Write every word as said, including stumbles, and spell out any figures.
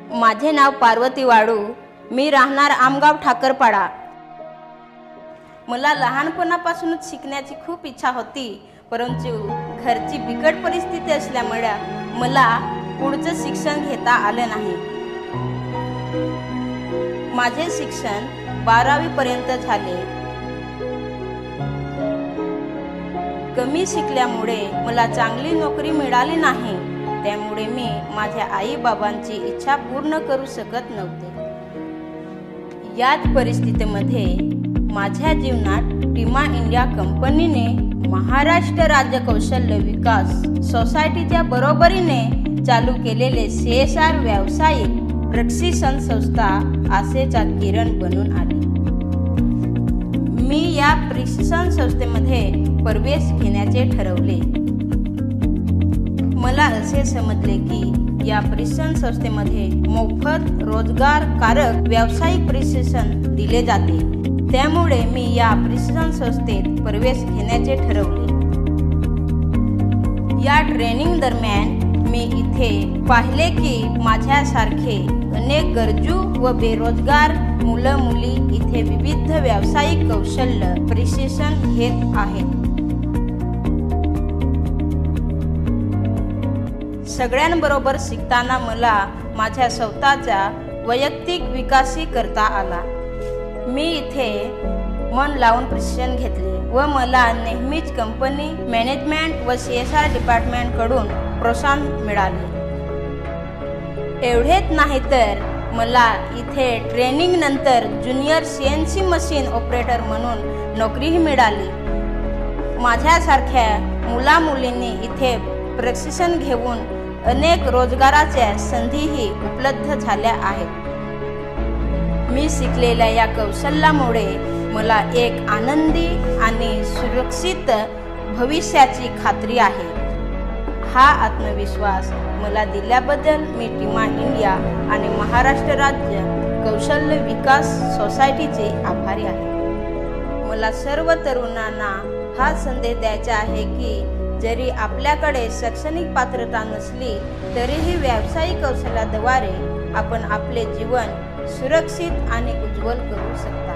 माझे नाव पार्वती वाळू, मी राहणार आमगाव ठाकरपाडा। मला लहानपणापासूनच शिकण्याची खूप इच्छा होती, परंतु घरची बिकट परिस्थिती असल्यामुळे मला पुढचं शिक्षण घेता आले नाही। माझे शिक्षण बारावी पर्यंत झाले। कमी शिकल्यामुळे मला चांगली नोकरी मिळाली नाही, त्यामुळे मी माझ्या आई बाबांची इच्छा पूर्ण करू शकत नव्हते। याच परिस्थितीमध्ये माझ्या जीवनात टीमा इंडिया कंपनीने महाराष्ट्र राज्य कौशल्य विकास सोसायटीच्या बरोबरीने चालू केलेले सी एस आर व्यावसायिक प्रशिक्षण संस्था आशेचा किरण बनून आली। मी या प्रशिक्षण संस्थेमध्ये प्रवेश घेण्याचे ठरवले। मला असे समजले की या प्रशिक्षण संस्थेमध्ये मोफत रोजगारकारक व्यावसायिक प्रशिक्षण दिले जाते, त्यामुळे मी या प्रशिक्षण संस्थेत प्रवेश घेण्याचे ठरवले। या ट्रेनिंग दरम्यान मी इथे पाहिले की माझ्यासारखे अनेक गरजू व बेरोजगार मुलं मुली इथे विविध व्यावसायिक कौशल्य प्रशिक्षण घेत आहेत। सगळ्यांबरोबर शिकताना मला माझ्या स्वतःचा वैयक्तिक विकासही करता आला। मी इथे मन लावून प्रशिक्षण घेतले व मला नेहमीच कंपनी मॅनेजमेंट व सी एस आर डिपार्टमेंटकडून प्रोत्साहन मिळाले। एवढेच नाही तर मला इथे ट्रेनिंग नंतर junior C N C machine operator म्हणून नोकरीही मिळाली। माझ्यासारख्या मुला मुलींनी इथे प्रशिक्षण घेऊन अनेक रोजगाराच्या संधीही उपलब्ध झाल्या आहेत। मी शिकलेल्या या कौशल्यामुळे मला एक आनंदी आणि सुरक्षित भविष्याची खात्री आहे। हा आत्मविश्वास मला दिल्याबद्दल मी टीमा इंडिया आणि महाराष्ट्र राज्य कौशल्य विकास सोसायटीचे आभारी आहे। मला सर्व तरुणांना हा संदेश द्यायचा आहे की जरी आपल्याकडे शैक्षणिक पात्रता नसली तरीही व्यावसायिक कौशल्याद्वारे आपण आपले जीवन सुरक्षित आणि उज्ज्वल करू शकतो।